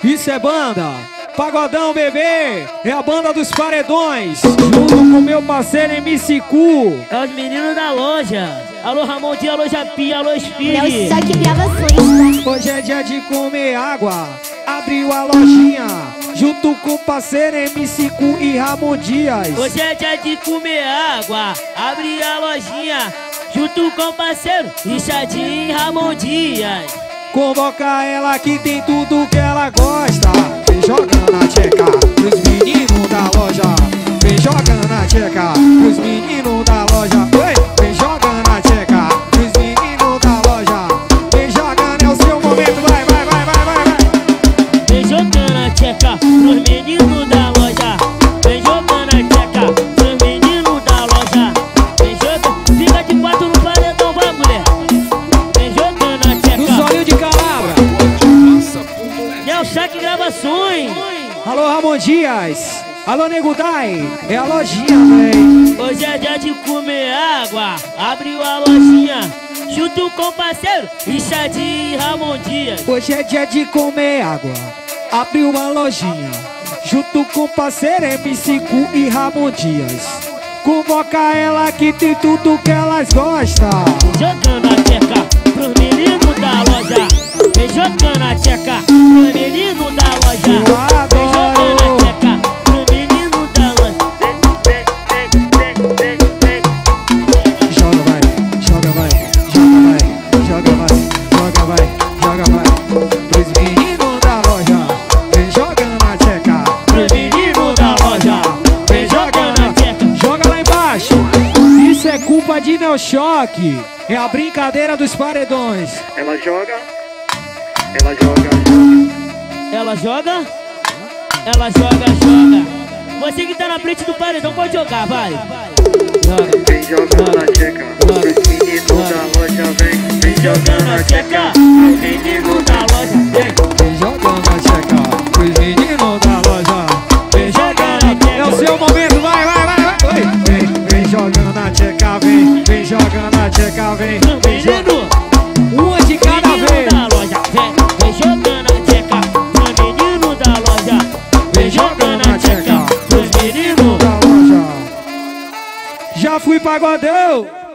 Isso é banda, Pagodão Bebê, é a banda dos paredões, junto com meu parceiro MC Cu. É os meninos da loja. Alô Ramondinho, alô Japi, alô Speed. É o Choque Gravações, tá? Hoje é dia de comer água, abriu a lojinha, junto com o parceiro MC Cu e Ramon Dias. Hoje é dia de comer água, abri a lojinha, junto com o parceiro Richardinho e Ramon Dias. Convoca ela que tem tudo que ela gosta. Vem jogando a tcheca pros meninos da loja. Vem jogando a tcheca pros meninos da loja. Oi, vem jogando a tcheca pros meninos da loja. Vem jogando, é o seu momento, vai, vai, vai, vai, vai, vai. Vem jogando a tcheca pros meninos da loja. Vem jogando a tcheca pros meninos da loja. Vem jogando, fica de quatro no paredão, vai mulher. Vem jogando a tcheca. No Solinho de Calabra. É o Choque Gravações. Alô Ramon Dias. Alô Nego Dai. É a lojinha, véi. Hoje é dia de comer água, abriu a lojinha, junto com o parceiro Richardinho e Ramon Dias. Hoje é dia de comer água, abriu uma lojinha, junto com o parceiro MC Cu e Ramon Dias. Convoca ela que tem tudo que elas gostam. Jogando a tcheca pros meninos da loja. Vem jogando a tcheca pros meninos da loja. Vem jogando a tcheca pros meninos da loja. Joga vai, joga vai, joga vai, joga vai, joga vai, joga vai. Pros meninos da loja, vem jogando a tcheca. Pros meninos da loja, vem jogando a tcheca. Joga lá embaixo. Isso é culpa de Neo Choque. É a brincadeira dos paredões. Ela joga, ela joga, Ela joga, ela joga, joga. Você que tá na frente do paredão pode jogar, vai. Joga. vem jogando a tcheca pros meninos da loja, vem Jogando a jogando a tcheca tcheca pros meninos da loja. Vem jogando a tcheca pros meninos da loja. Vem jogando, é o seu momento, vai, vai, vai, vai. Oi. Vem jogando a tcheca, vem jogando a tcheca, vem Menino, uma de cada menino vez. da loja, vem jogando a tcheca pros meninos da loja. Vem jogando a tcheca pros meninos. Da loja. Já fui pagodão.